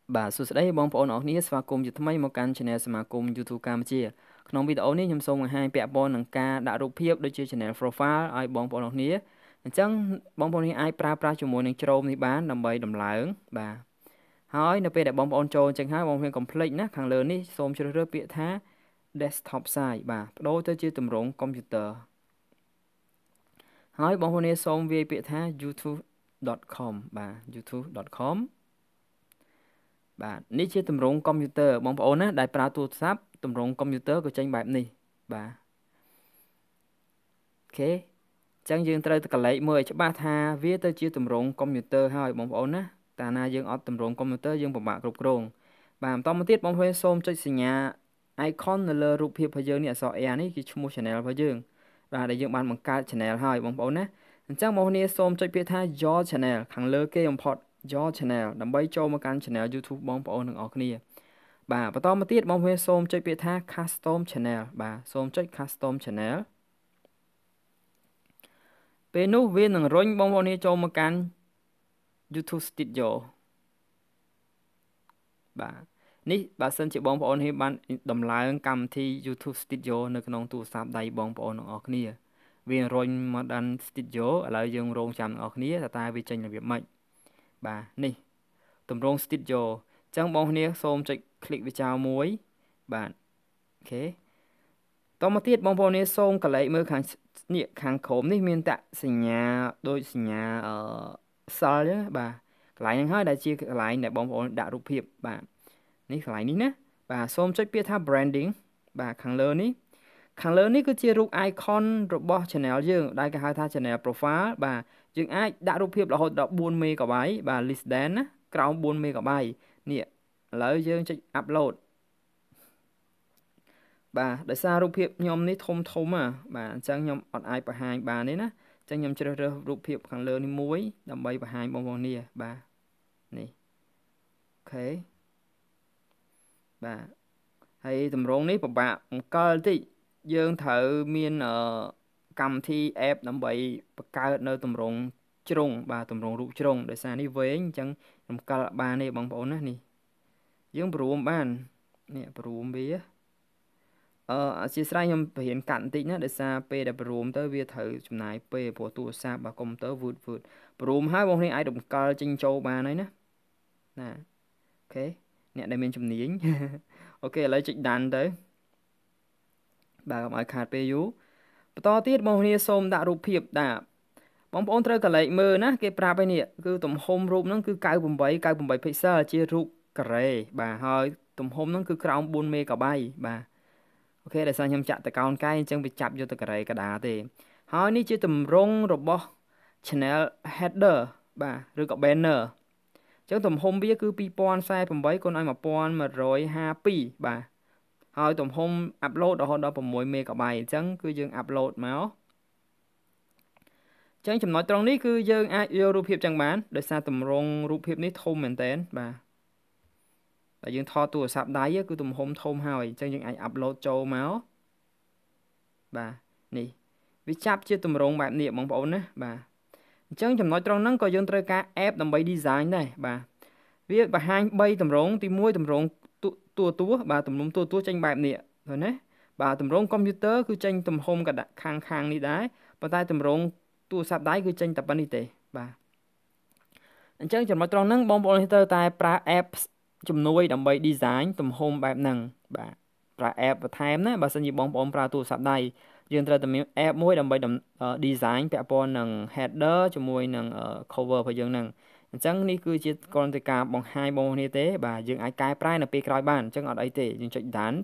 បាទសួស្តីបងប្អូនអរគ្នាស្វាគមន៍ជាថ្មីមកកាន់ Channel សមាគម YouTube កម្ពុជាក្នុងវីដេអូនេះខ្ញុំសូមបង្ហាញពាក់ព័ន្ធនឹងការដាក់រូបភាពដូចជា Channel Profile ឲ្យបងប្អូនអរគ្នាអញ្ចឹងបងប្អូនអាចប្រើប្រាស់ជាមួយនឹងជ្រោមនេះបានដើម្បីដំឡើងបាទហើយនៅពេលដែលបងប្អូនចូលអញ្ចឹងហើយបងប្អូនកុំភ្លេចណាខាងលើនេះសូមជ្រើសរើសពាក្យថា Desktop Site បាទបដូរទៅជាទម្រង់កុំព្យូទ័រហើយបងប្អូនសូមវាយពាក្យថា youtube.com បាទ youtube.comបាទនេះជាទម្រង់កុំព្យូទ័របងប្អូនណាដែលប្រើទូរស័ព្ទទម្រង់កុំព្យូទ័រក៏ចេញបែបនេះបាទអូខេអញ្ចឹងយើងត្រូវទៅកលេចមើលឲ្យច្បាស់ថាវាទៅជាទម្រង់កុំព្យូទ័រហើយបងប្អូនណាតាណាយើងអត់ទម្រង់កុំព្យូទ័រយើងពិបាកគ្រប់គ្រងបាទបន្តមកទៀតបងប្អូនសូមចុចសញ្ញា icon នៅលើរូបភាពរបស់យើងនេះអក្សរ A នេះគឺឈ្មោះ channel របស់យើងបាទដែលយើងបានបង្កើត channel ហើយបងប្អូនណាអញ្ចឹងបងប្អូនសូមចុចពាក្យថា your channel ខាងលើគេបំផុតyour channel ដើម្បីចូលមកកាន់ channel YouTube បងប្អូនទាំងអស់គ្នាបាទបន្តមកទៀតបងប្អូនសូមចុចពាក្យថា custom channel បាទសូមចុច custom channel ពេលនោះវានឹងរុញបងប្អូនចូលមកកាន់ YouTube Studio បាទនេះបើសិនជាបងប្អូនបានដំឡើងកម្មវិធី YouTube Studio នៅក្នុងទូរស័ព្ទដៃបងប្អូនទាំងអស់គ្នាវារុញមកដល់ Studio ឥឡូវយើងរងចាំទាំងអស់គ្នាតើវាចេញរបៀបម៉េចបាទនេះទម្រង់ Studio អញ្ចឹងបងប្អូនសូមចុច click វាចោលមួយបាទអូខេតមកទៀតបងប្អូនសូមកលេចមើលខាងនេះខាងក្រោមនេះមានតាក់សញ្ញាដូចសញ្ញាសិលចឹងបាទកន្លែងហ្នឹងហើយដែលជាកន្លែងដែលបងប្អូនដាក់រូបភាពបាទនេះកន្លែងនេះណាបាទសូមចុចពាក្យថា branding បាទខាងលើនេះគឺជារូប icon របស់ channel យើងដែលគេហៅថា channel profile បាទយើងអាចដាក់រូបភាពរហូតដល់4 MB បាទ less than ណាក្រោម4 MB នេះឥឡូវយើងចុច upload បាទដោយសាររូបភាពខ្ញុំនេះធំបាទអញ្ចឹងខ្ញុំអត់អាចបង្ហាញបានទេណាអញ្ចឹងខ្ញុំជ្រើសរើសរូបភាពខាងលើនេះមួយដើម្បីបង្ហាញបងប្អូននេះបាទនេះអូខេបាទហើយតម្រងនេះពិបាកអង្គលតិចយើងត្រូវមានកម្មវិធី app ដើម្បីបង្កើតនៅតម្រងជ្រុងបាទតម្រងរូបជ្រុងដោយសារនេះវែងអញ្ចឹងខ្ញុំកលបានទេបងប្អូនណានេះយើងព្រមបាននេះព្រមវាអធិស្ឋានខ្ញុំបរៀនកាត់បន្តិចណាដោយសារពេលដែលព្រមទៅវាត្រូវចំណាយពេលព្រោះទូរស័ព្ទបាទកុំព្យូទ័រវឺតព្រមហើយបងប្អូនអាចតម្កល់ចេញចូលបានហើយណាអូខេអ្នកដែលមានជំនាញអូខេឥឡូវចុចដានទៅបាទកុំឲ្យខាតពេលយូរបន្តទៀតបងប្អូនសូមដាក់រូបភាពដាក់បងប្អូនត្រូវកលេចមើលណាគេប្រាប់ឲ្យនេះគឺទំហំរូបហ្នឹងគឺ98 pixel ជារូបការ៉េបាទហើយទំហំហ្នឹងគឺក្រោម4 MB បាទអូខេដោយសារខ្ញុំចាក់តកោនកែអញ្ចឹងវាចាប់យកទៅការ៉េកដាទេហើយនេះជាទម្រង់របស់ channel header បាទឬក៏ banner អញ្ចឹងទំហំវាគឺ2048គុណឲ្យ1152បាទហើយទំហំ upload រហូតដល់6 MB អញ្ចឹងគឺយើង upload មកអញ្ចឹងចំណុចត្រង់នេះគឺយើងអាចយករូបភាពចឹងបានដោយសារទម្រង់រូបភាពនេះធំមែនតើបាទតែយើងថតទូរស័ព្ទដៃគឺទំហំធំហើយអញ្ចឹងយើងអាច upload ចូលមកបាទនេះវាចាប់ជាទម្រង់បែបនេះបងប្អូនណាបាទអញ្ចឹងចំណុចត្រង់ហ្នឹងក៏យើងត្រូវការ app ដើម្បី design ដែរបាទវាបង្ហាញ3ទម្រង់ទី1ទម្រង់ទួបាទទម្រង់ទួចេញបែបនេះឃើញទេបាទទម្រង់កុំព្យូទ័រគឺចេញទំហំកដាក់ខាងនេះដែរប៉ុន្តែទម្រង់ទូរស័ព្ទដៃគឺចេញតែប៉ុណ្្នេះទេបាទអញ្ចឹងចំណុចត្រង់ហ្នឹងបងប្អូនត្រូវតែប្រើ app ជំនួយដើម្បី design ទំហំបែបហ្នឹងបាទប្រើ app បន្ថែមណាបើសិនជាបងប្អូនប្រើទូរស័ព្ទដៃយើងត្រូវតែមាន app មួយដើម្បី design ពាក់ព័ន្ធនឹង header ជាមួយនឹង cover របស់យើងហ្នឹងអញ្ចឹងនេះគឺជាគ្រាន់តែការបង្ហាញបងប្អូនទេបាទយើងអាចកែប្រែនៅពេលក្រោយបានអញ្ចឹងអត់អីទេយើងចុច done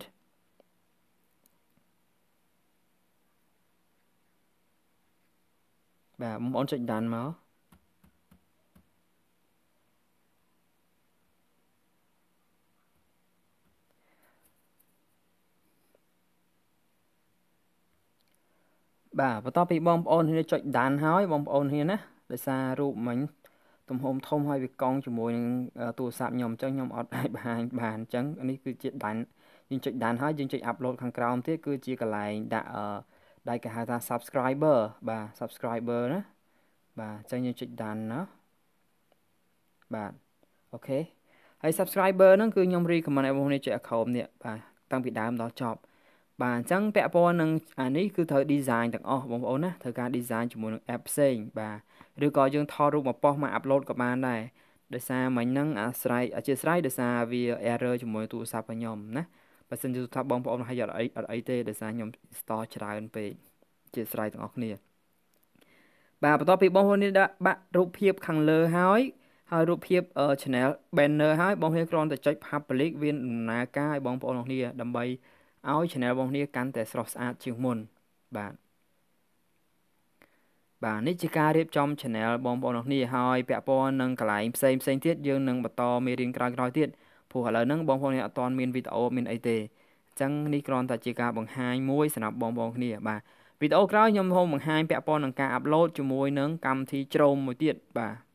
បាទបងប្អូនចុច done មកបាទបន្ទាប់ពីបងប្អូនគ្នាចុច done ហើយបងប្អូនគ្នាណាដោយសាររូបមិញទំហំធំហើយវាកង់ជាមួយនឹងទូរស័ព្ទខ្ញុំអញ្ចឹងខ្ញុំអត់អាចបង្ហាញបានអញ្ចឹងនេះគឺជា done យើងចុច done ហើយយើងចុច upload ខាងក្រោមទៀតគឺជាកន្លែងដាក់ដែលគេហៅថា subscriber បាទ subscriber ណាបាទអញ្ចឹងយើងចុច done ណាបាទអូខេហើយ subscriber ហ្នឹងគឺខ្ញុំ recommend ឲ្យបងប្អូននេះចុច account នេះបាទតាំងពីដើមដល់ចប់បាទអញ្ចឹងពាក់ព័ន្ធនឹងអានេះគឺត្រូវ design ទាំងអស់បងប្អូនណាត្រូវការ design ជាមួយនឹង app ផ្សេងបាទឬក៏យើងថតរូបមកប៉ុស្តិ៍មក upload ក៏បានដែរដោយសារមិញហ្នឹងអធិស្ឋានដោយសារវា error ជាមួយទូរស័ព្ទរបស់ខ្ញុំណាបើសិនជាថាបងប្អូនឲ្យអត់អីទេដោយសារខ្ញុំ install ច្រើនពេកអធិស្ឋានទាំងអស់គ្នាបាទបន្ទាប់ពីបងប្អូននេះដាក់បាក់រូបភាពខាងលើហើយរូបភាព channel banner ហើយបងប្អូនគ្រាន់តែចុច public វាដំណើរការឲ្យបងប្អូនគ្នាដើម្បីឲ្យ channel បងប្អូនគ្នាកាន់តែស្រស់ស្អាតជាងមុនបាទនេះជាការរៀបចំ channel បងប្អូនគ្នាហើយពាក់ព័ន្ធនឹងកន្លែងផ្សេងទៀតយើងនឹងបន្តមេរៀនក្រោយៗទៀតព្រោះឥឡូវហ្នឹងបងប្អូនអត់ទាន់មានវីដេអូមានអីទេអញ្ចឹងនេះគ្រាន់តែជាការបង្ហាញមួយសម្រាប់បងប្អូនគ្នាបាទវីដេអូក្រោយខ្ញុំនឹងបង្ហាញពាក់ព័ន្ធនឹងការ upload ជាមួយនឹងកម្មវិធីជ្រោមមួយទៀតបាទ